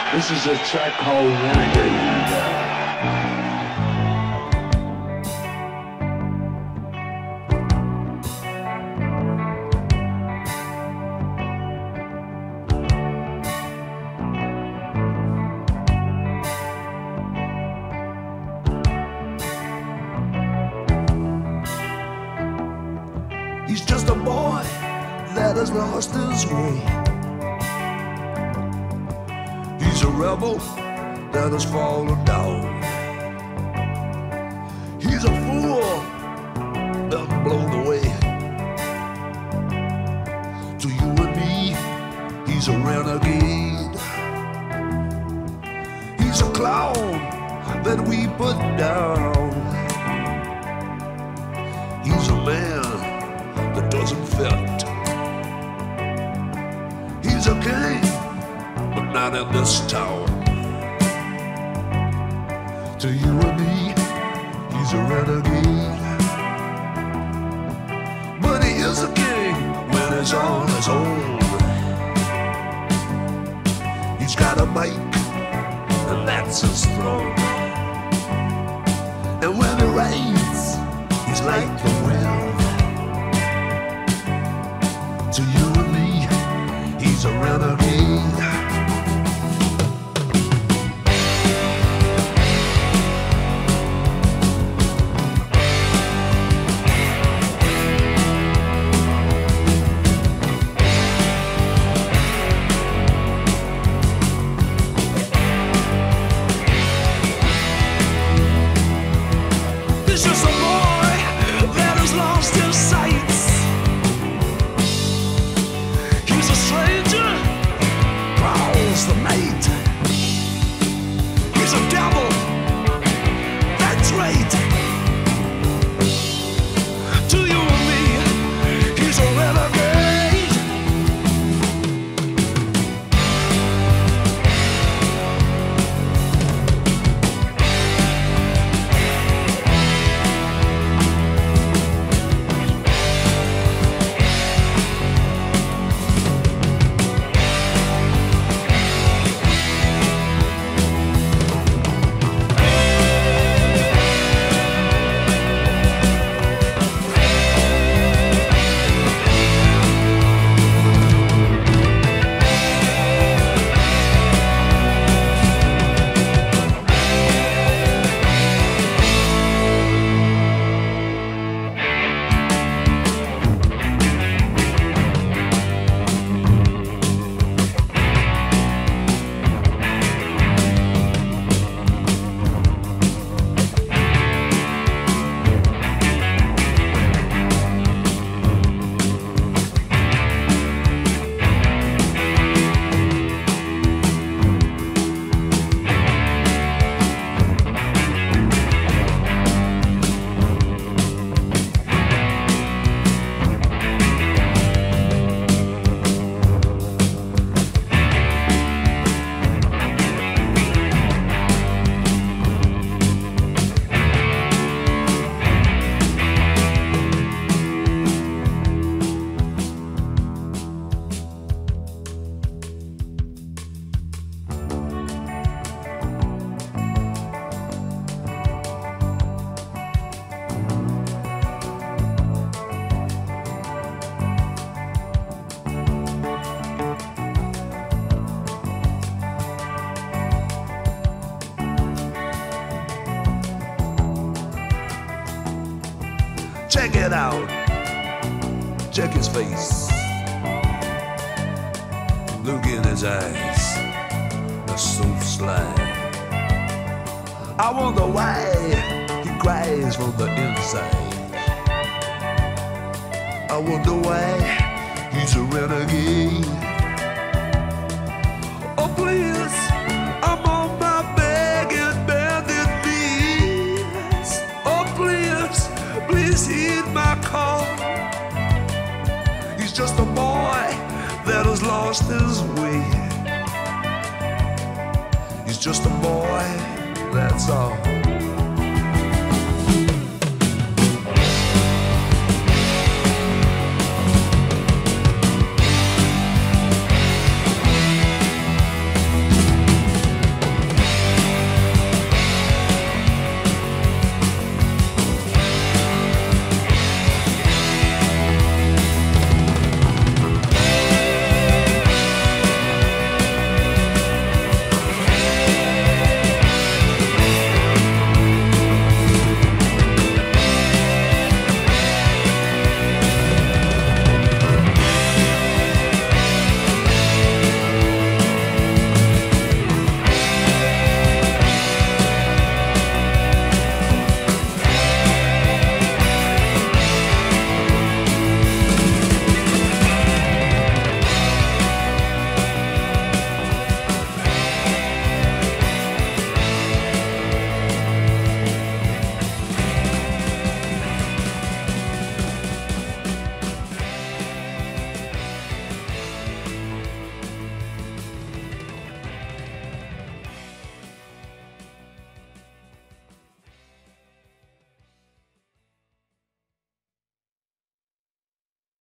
This is a track called Renegade. He's just a boy that has lost his way. He's a rebel that has fallen down. He's a fool that's blown away. To you and me, he's a renegade. He's a clown that we put down. He's a man that doesn't fit. He's a king, but not in this town. To you and me, he's a renegade. But he is a king when he's on his own. He's got a mic, and that's his throne. And when he reigns, he's like the wind. To you and me, he's a renegade. He's just a boy that has lost his sights. He's a stranger, prowls the night. He's a devil, that's right. To you and me, he's a renegade. Check it out. Check his face. Look in his eyes. They're so sly. I wonder why he cries from the inside. I wonder why he's a renegade. Oh please, I'm on my begging, bended knees. Oh please, please heed my call. He's just a boy that has lost his way. He's just a boy, that's all.